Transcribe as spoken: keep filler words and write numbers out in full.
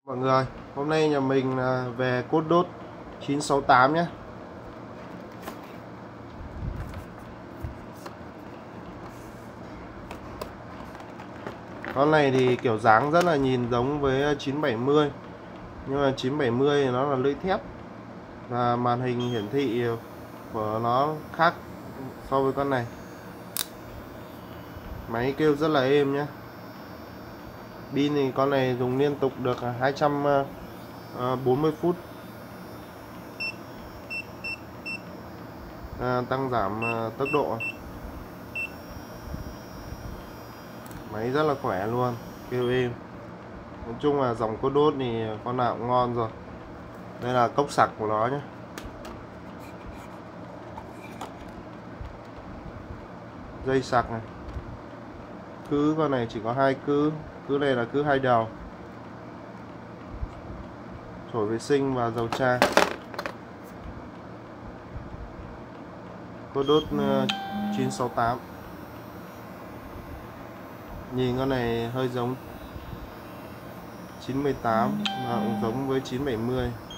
Mọi người, hôm nay nhà mình về cốt đốt chín sáu tám nhé. Con này thì kiểu dáng rất là nhìn giống với chín bảy mươi, nhưng mà chín bảy mươi thì nó là lưỡi thép và màn hình hiển thị của nó khác so với con này. Máy kêu rất là êm nhé. Pin thì con này dùng liên tục được hai trăm bốn mươi phút. À, tăng giảm tốc độ. Máy rất là khỏe luôn, kêu êm. Nói chung là dòng cốt đốt thì con nào cũng ngon rồi. Đây là cốc sạc của nó nhé. Dây sạc này. Cứ con này chỉ có hai cứ, cứ này là cứ hai đầu. Chổi vệ sinh và dầu tra. Cốt đốt chín sáu tám. Nhìn con này hơi giống chín mươi tám và cũng giống với chín bảy mươi.